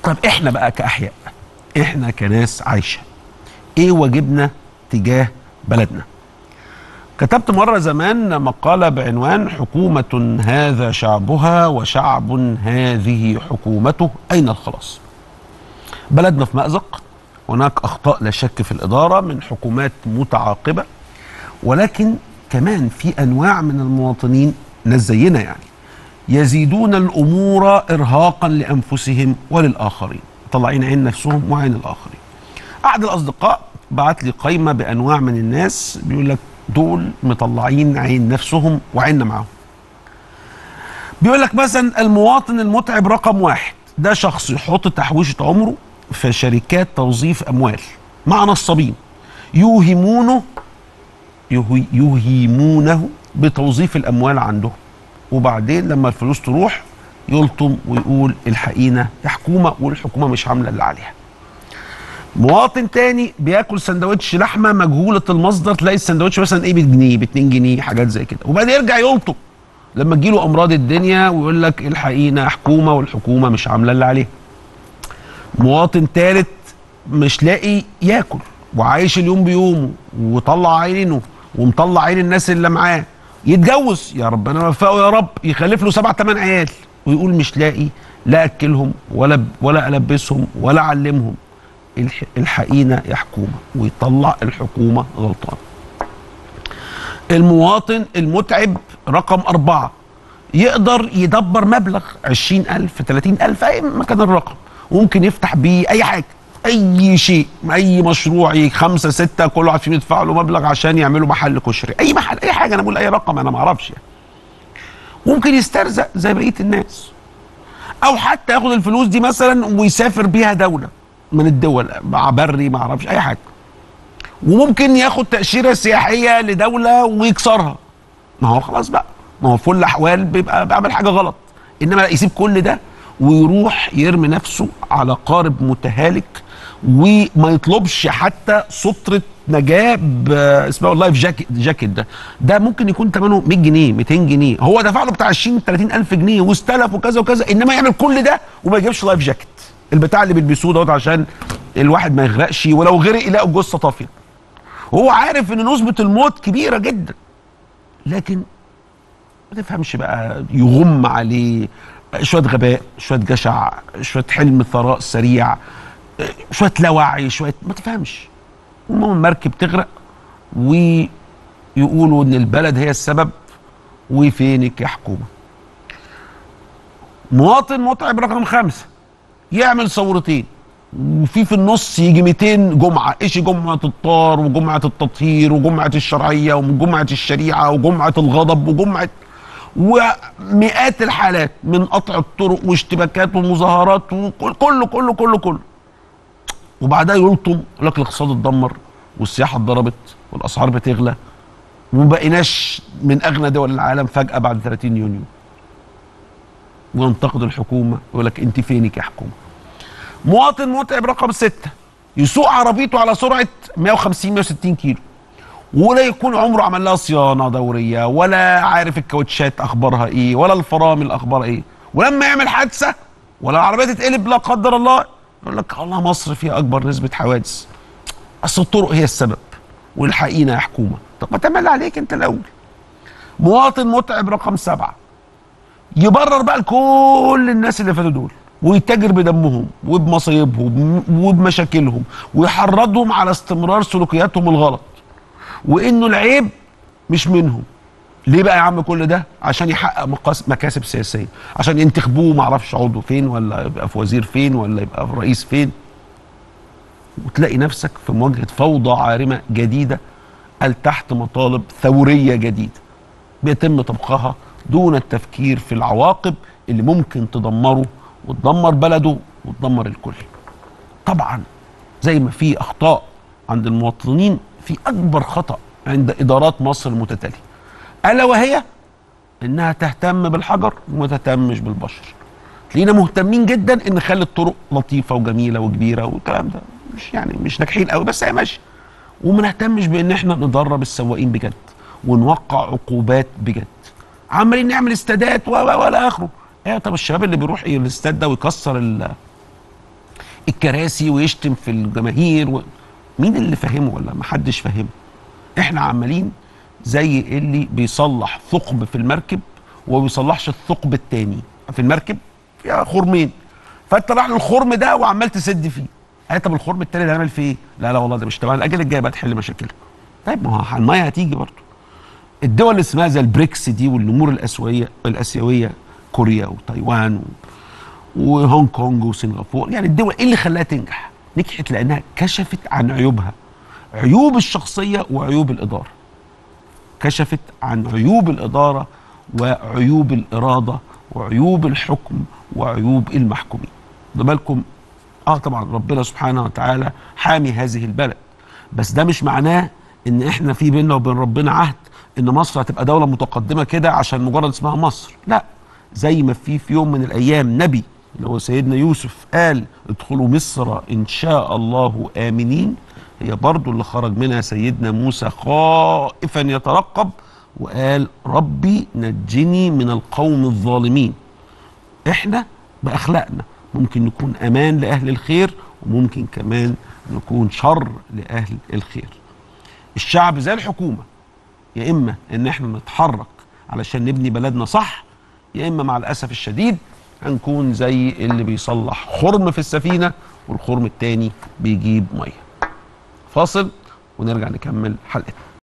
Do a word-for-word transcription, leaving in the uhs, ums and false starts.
طب احنا بقى كأحياء، احنا كناس عايشة، ايه واجبنا تجاه بلدنا؟ كتبت مرة زمان مقالة بعنوان حكومة هذا شعبها وشعب هذه حكومته، أين الخلاص؟ بلدنا في مأزق، هناك أخطاء لا شك في الإدارة من حكومات متعاقبة، ولكن كمان في أنواع من المواطنين ناس زينا يعني يزيدون الأمور إرهاقا لأنفسهم وللآخرين، طلعين عين نفسهم وعين الآخرين. أحد الأصدقاء بعت لي قائمة بأنواع من الناس، بيقول لك دول مطلعين عين نفسهم وعيننا معاهم. بيقول لك مثلا المواطن المتعب رقم واحد، ده شخص يحط تحويشة عمره في شركات توظيف أموال مع نصابين يوهمونه يوهمونه بتوظيف الأموال عندهم، وبعدين لما الفلوس تروح يلطم ويقول الحقينا يا حكومة، والحكومة مش عاملة اللي عليها. مواطن تاني بياكل سندوتش لحمه مجهوله المصدر، تلاقي السندوتش مثلا ايه بجنيه باتنين جنيه حاجات زي كده، وبعدين يرجع يلطم لما تجيله امراض الدنيا ويقول لك الحقينا يا حكومه والحكومه مش عامله اللي عليها. مواطن تالت مش لاقي ياكل وعايش اليوم بيومه وطلع عينه ومطلع عين الناس اللي معاه، يتجوز يا ربنا يوفقه يا رب، يخلف له سبع ثمان عيال ويقول مش لاقي لا اكلهم ولا ولا البسهم ولا اعلمهم، الحقينا يا حكومة، ويطلع الحكومة غلطان. المواطن المتعب رقم أربعة يقدر يدبر مبلغ عشرين ألف تلاتين ألف أي مكان الرقم، وممكن يفتح بيه أي حاجة أي شيء، أي مشروع، خمسة ستة كل واحد فيهم يدفع له مبلغ عشان يعملوا محل كشري، أي محل أي حاجة، أنا بقول أي رقم أنا ما أعرفش يعني. ممكن يسترزق زي بقية الناس، أو حتى ياخد الفلوس دي مثلا ويسافر بيها دولة من الدول مع بري ما اعرفش اي حاجه، وممكن ياخد تاشيره سياحيه لدوله ويكسرها، ما هو خلاص بقى، ما هو في كل الاحوال بيبقى بيعمل حاجه غلط، انما يسيب كل ده ويروح يرمي نفسه على قارب متهالك وما يطلبش حتى ستره نجاه اسمها اللايف جاكيت جاكيت ده ده ممكن يكون ثمنه مية جنيه ميتين جنيه، هو دفع له بتاع عشرين تلاتين الف جنيه واستلف وكذا وكذا، انما يعمل كل ده وما يجيبش لايف جاكيت، البتاع اللي بيلبسوه دوت عشان الواحد ما يغرقش، ولو غرق يلاقوا الجثه طافيه. وهو عارف ان نسبه الموت كبيره جدا، لكن ما تفهمش بقى، يغم عليه شويه غباء، شويه جشع، شويه حلم ثراء سريع، شويه لا وعي، شويه ما تفهمش. المهم المركب تغرق ويقولوا ان البلد هي السبب، وفينك يا حكومه. مواطن متعب رقم خمسه يعمل ثورتين وفي في النص يجي ميتين جمعه، ايش جمعه الطار وجمعه التطهير وجمعه الشرعيه وجمعه الشريعه وجمعه الغضب وجمعه ومئات الحالات من قطع الطرق واشتباكات ومظاهرات وكله كله كله كله كله وبعدها يلطم يقول لك الاقتصاد اتدمر والسياحه اتضربت والاسعار بتغلى وما بقيناش من اغنى دول العالم فجاه بعد تلاتين يونيو، وينتقد الحكومه يقول لك انت فينك يا حكومه. مواطن متعب رقم ستة يسوق عربيته على سرعه مية وخمسين مية وستين كيلو، ولا يكون عمره عمل لها صيانه دوريه، ولا عارف الكاوتشات اخبارها ايه، ولا الفرامل اخبارها ايه، ولما يعمل حادثه ولا العربيه تتقلب لا قدر الله يقول لك الله مصر فيها اكبر نسبه حوادث، اصل الطرق هي السبب والحقينا يا حكومه. طب ما تعمل عليك انت الاول. مواطن متعب رقم سبعة يبرر بقى لكل الناس اللي فاتوا دول ويتاجر بدمهم وبمصايبهم وبمشاكلهم ويحرضهم على استمرار سلوكياتهم الغلط، وانه العيب مش منهم. ليه بقى يا عم كل ده؟ عشان يحقق مكاسب سياسيه، عشان ينتخبوه ما اعرفش عضو فين ولا يبقى في وزير فين ولا يبقى في رئيس فين، وتلاقي نفسك في مواجهه فوضى عارمه جديده تحت مطالب ثوريه جديده بيتم طبخها دون التفكير في العواقب اللي ممكن تدمره وتدمر بلده وتدمر الكل. طبعا زي ما في اخطاء عند المواطنين، في اكبر خطأ عند ادارات مصر المتتاليه، الا وهي انها تهتم بالحجر وما تهتمش بالبشر. تلاقينا مهتمين جدا ان نخلي الطرق لطيفه وجميله وكبيره والكلام ده، مش يعني مش ناجحين قوي بس هي ماشيه، وما نهتمش بان احنا ندرب السواقين بجد ونوقع عقوبات بجد. عمالين نعمل استادات ولا اخره. ايه طب الشباب اللي بيروح ايه الاستاد ده ويكسر ال الكراسي ويشتم في الجماهير و... مين اللي فاهمه ولا ما حدش فاهمه؟ احنا عمالين زي اللي بيصلح ثقب في المركب وما بيصلحش الثقب التاني. في المركب فيها خرمين، فانت رايح للخرم ده وعمال تسد فيه. قال طب الخرم التاني ده هنعمل فيه ايه؟ لا لا والله ده مش تبع الاجل الجاي بقى تحل مشاكلها. طيب ما هو الميه هتيجي برضه. الدول اللي اسمها زي البريكس دي والنمور الاسيويه الاسيويه كوريا وتايوان وهونج كونج وسنغافوره، يعني الدول ايه اللي خلاها تنجح؟ نجحت لانها كشفت عن عيوبها، عيوب الشخصيه وعيوب الاداره. كشفت عن عيوب الاداره وعيوب الاراده وعيوب الحكم وعيوب المحكومين. ده بالكم اه طبعا ربنا سبحانه وتعالى حامي هذه البلد، بس ده مش معناه ان احنا في بيننا وبين ربنا عهد ان مصر هتبقى دوله متقدمه كده عشان مجرد اسمها مصر. لا، زي ما في في يوم من الايام نبي اللي هو سيدنا يوسف قال ادخلوا مصر ان شاء الله امنين، هي برضو اللي خرج منها سيدنا موسى خائفا يترقب وقال ربي نجني من القوم الظالمين. احنا باخلاقنا ممكن نكون امان لاهل الخير وممكن كمان نكون شر لاهل الخير. الشعب زي الحكومه، يا اما ان احنا نتحرك علشان نبني بلدنا صح، يا اما مع الاسف الشديد هنكون زي اللي بيصلح خرم في السفينه والخرم التاني بيجيب ميه. فاصل ونرجع نكمل حلقتنا.